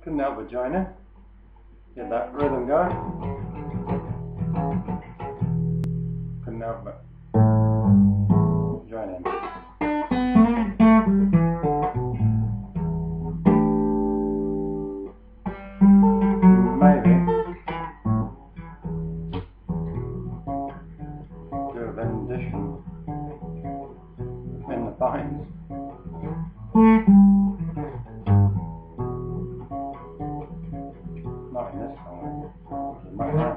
Couldn't help but join in. Get that rhythm going. Couldn't help but join in. Maybe do a rendition in the pines. Not in this song, it might have.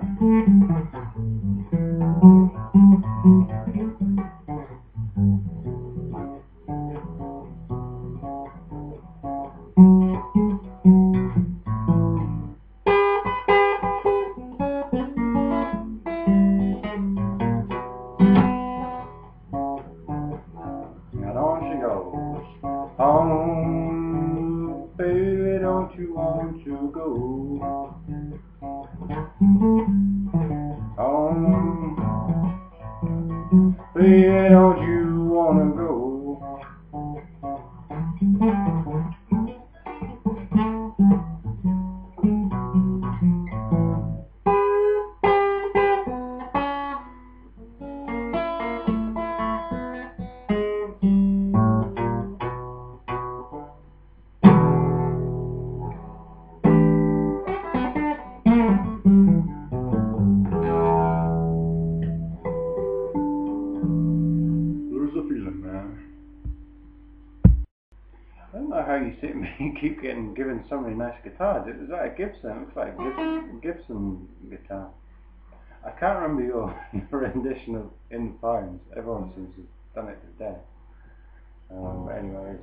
And on she goes, home, baby, don't you want to go home, baby, don't you want to go? Man. I don't know how you keep getting given so many nice guitars. It was like a Gibson. It looks like a Gibson guitar. I can't remember your rendition of In the Pines. Everyone seems to have done it to death. Anyways.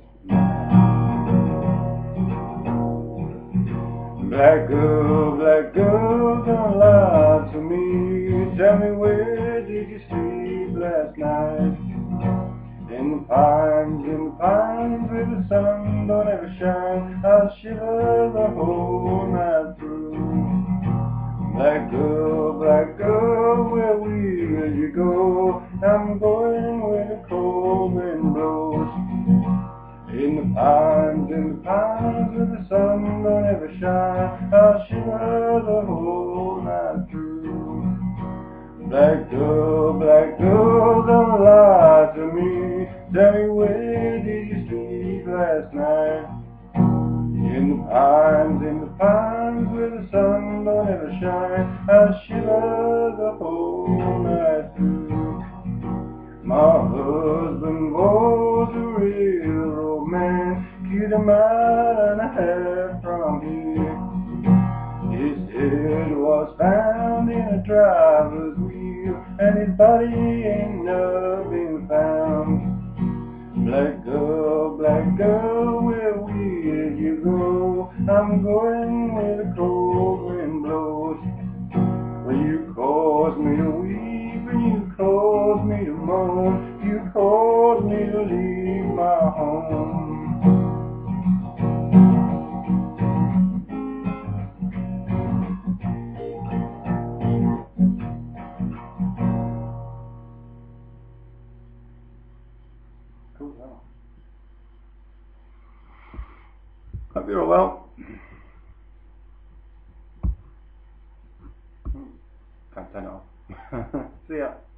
Black girl, don't lie to me. Tell me, where did you sleep last night? In the pines where the sun don't ever shine, I'll shiver the whole night through. Black girl, where will you go? I'm going where the cold wind blows. In the pines where the sun don't ever shine, I'll shiver the whole night through. Black girl, don't lie to me. Tell me, where did you sleep last night? In the pines where the sun don't ever shine, I'll shiver the whole night through. My husband was a railroad man, killed a mile and a half from here. His head was found in a driver's wheel, and his body ain't never been found. Black girl, where will you go? I'm going where the cold wind blows. Well, you caused me to weep and you caused me to moan. You caused me to leave my home. Cool. Hope you're all well. Can't turn it off. See ya.